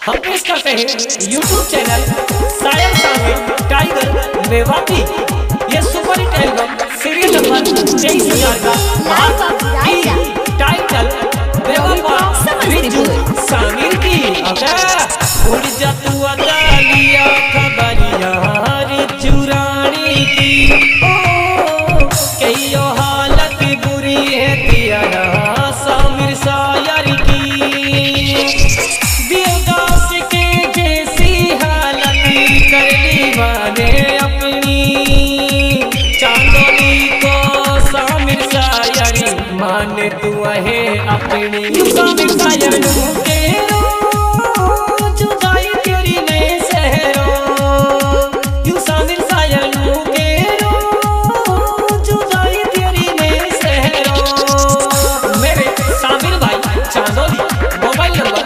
हम पेश करते हैं YouTube channel Sayar Samir tiger Mewati. ये super hit album serial number 23,000 का टाइटल बेवफा रिजू सामिर की। उड़ जा तू अदालिया खबरिया रिजू रानी की। ओ कईयो हालत बुरी है तियारा सामिर सायर की। देवदास के जैसी हालत कर दीवाने अपनी। चांदनी को सामिर सायर माने तू है अपनी। सामिर सायर के जुदाई तेरी ने सहरो। यू सामिर सायर के जुदाई तेरी ने सहरो। मेरे सामिर भाई चांदोली मोबाइल नंबर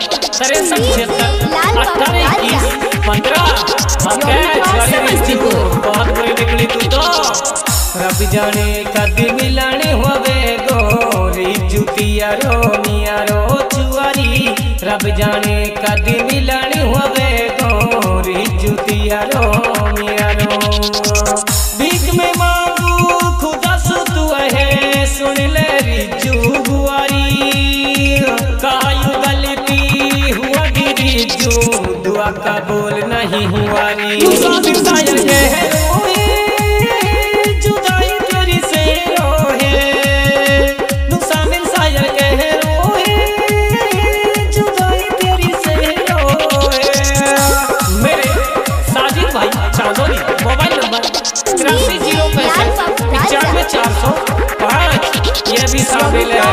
6376 बहुत बुरी निकली तू तो। रब जाने कद मिलाने हुए गोरी जुतिया रो मिया रो चुआरी। रब जाने कद मिलाने हुए गोरी जुतिया रो मिया रो। भीख में मांगू खुदा सु तू है सुन ले रिजू बुआरी। कायू गलती हुआ गिरी जो दुआ का बोल नहीं हुआ री। सामिर सायर के रोए जुदाई तेरी से रोए। सामिर सायर के रोए जुदाई तेरी से रोए। मेरे साजिद भाई चांदोली मोबाइल नंबर 83 065 405 ये भी शामिल है।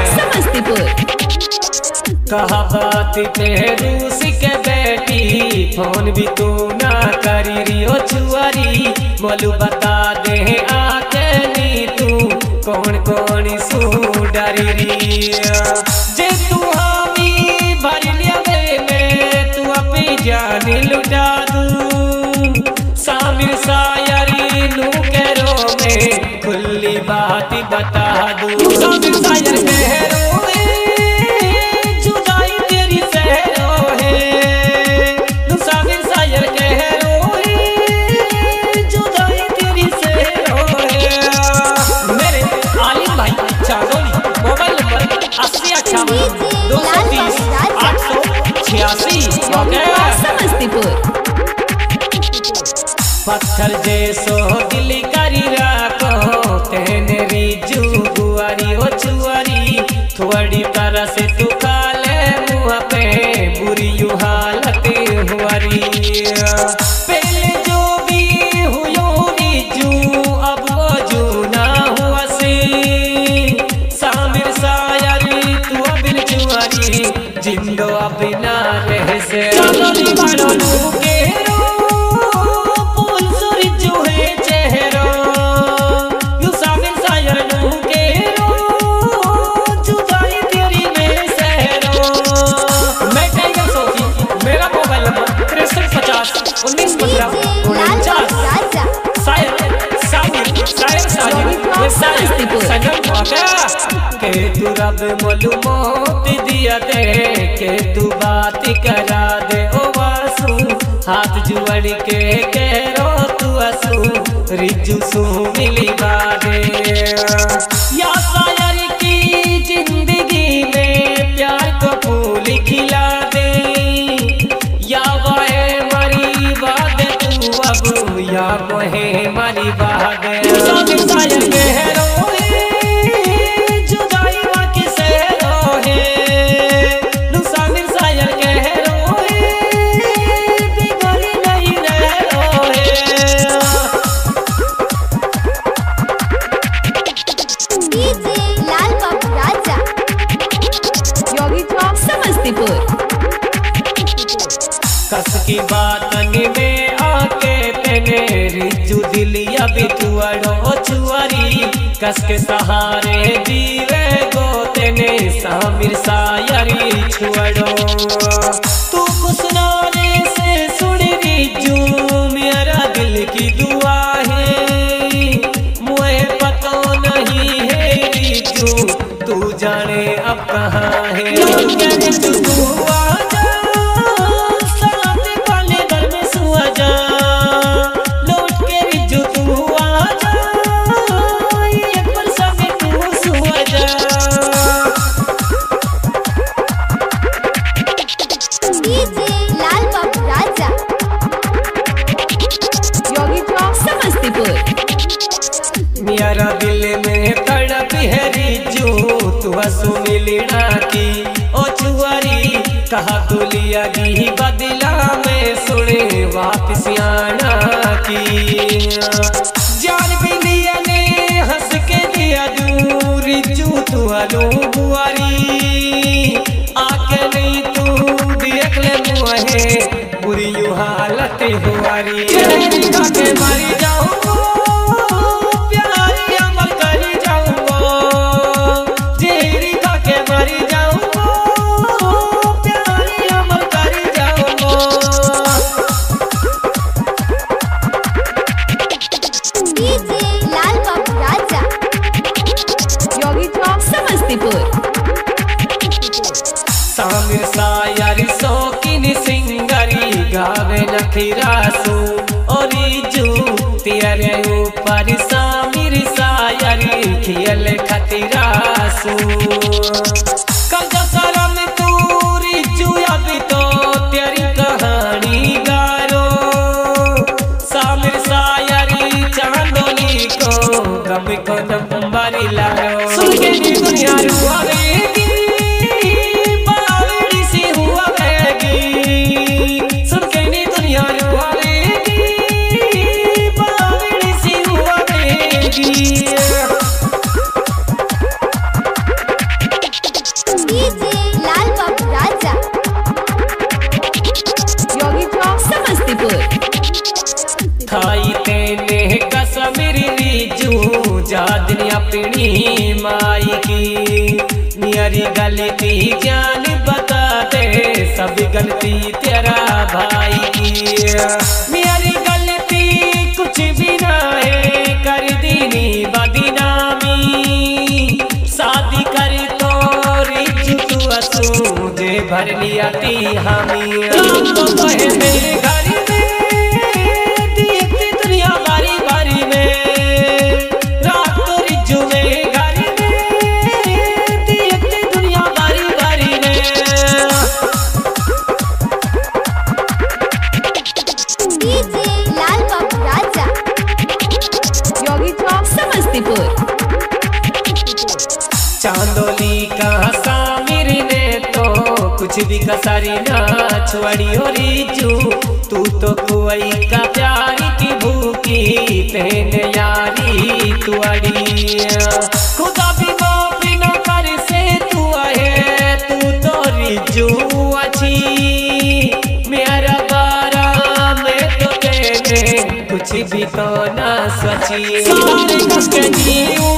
कहा बात पे रूस के बेटी फोन भी तू ना करी रियो चुआरी। बोलू बता दे आके नी तू कौन कौन सू डरी री। जे तू हामी भर लिया में तू अपनी जान लुटा दू। सामिर सायरी नू करो में खुली बात बता दू। सामिर सायर कह पत्थर जैसो दिल करी राखो तेने रिजू बुआरी ओ चुआरी। थोड़ी तरह से तू काले मुँह पे बुरी यू हालत हुआरी। पहले जो भी हुयो रिजू अब वो जू ना हुआ सी। सामिर सायरी तू अबिन चुआरी जिंदो अबिना रह से। चांदोली बाड़ो लू के के तू रब मोलू मोत दिया दे के तू बात करा दे ओ वासू। हाथ जुड़ के करो तू असू रिजू सू मिली बादे। या सायर की जिंदगी में प्यार को फूल खिला दे। या वाहे मरी बात तू अब या मोहे मरी बात। सामिर सायर कह कस की बातन में आके तेने रिजू दिलिया भी तुअड़ो चुआरी। कस के सहारे जीवे गो तेने सामिर सायरी छुअड़ो। तू कुसनाने से सुन रिजू मेरा दिल की दुआ है। मुझे पता नहीं है रिजू तू जाने अब कहाँ है। डीजे लाल बाबू राजा योगी चौक समस्तीपुर। मेरा दिल में तड़प है रिजू तू सुनीलना की ओ चुआरी कहा दुलिया की बदला में सुने वापस आना की जान भी लिया ने हंस के दिया दू रिजू तू हलो बुआरी आके नहीं तू देख ले मुहे बुरी यू हालत हुआरी के मारी जाऊं सामिर सायर शौकीन सिंगरी गावे नखीरासू और जू तेरे ऊपर सामिर सायर खेल खतीरासू कल शरम तू रिजू अभी तो तेरी कहानी गारो सामिर सायरी चांदोली को गम को नंबर लारो सुन के दुनिया रुआवेगी खाई तेने कसमिर रिजू जादनी अपनी माई की मेरी गलती जान बता दे सब गलती तेरा भाई की मेरी गलती कुछ भी ना है कर दीनी बदनामी शादी कर तो रिजू तू असू जे भर लिया ती हामी तो मेरे घर चांदोली का सामिर ने तो कुछ भी कसरी ना छुड़ी हो रिजू तू तो कोई का प्यार की भूखी तेने यारी तुअड़ी खुदा भी माफी न कर से तू है तू तो रिजू अच्छी मेरा बारा में तो तेने कुछ भी तो ना सोची सारे कसके जीऊं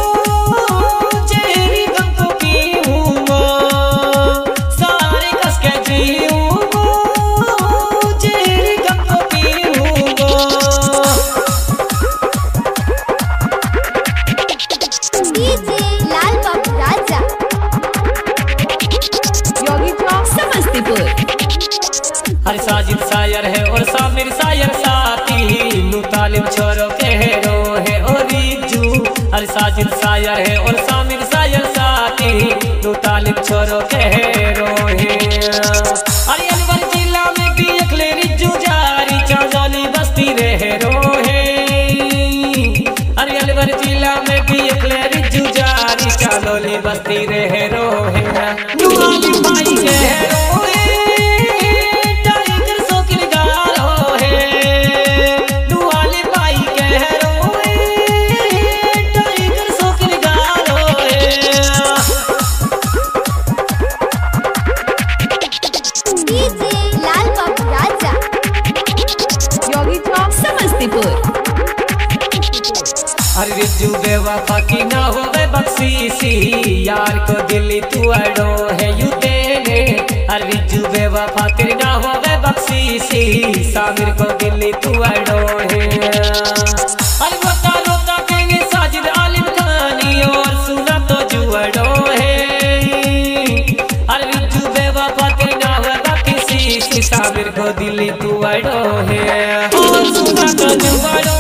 साजिद सायर है और सामिर सायर साथी नू तालिम छोरो कहरो है और रिजू हर साजिद सायर है और सामिर सायर साथी नू तालिम छोरो कहरो है अरे अलवर जिला में भी अखले रिजू जारी चांदोली बस्ती रहरो है अरे अलवर जिला में भी अखले रिजू जारी चांदोली बस्ती रहरो है नुआली भाई कहरो अरे रिजू बेवफा की ना होवे बख्शीसी यार को दिल तू अड़ो है यू देने अरे रिजू बेवफा तेरी ना होवे बख्शीसी सामिर को दिल तू अड़ो है अरे रोता रोता कहेंगे साजिद आलिम खानी और सुना तो जुअड़ो है अरे रिजू बेवफा तेरी ना होवे बख्शीसी सामिर को दिल तू अड़ो है और सुना तो जुअड़ो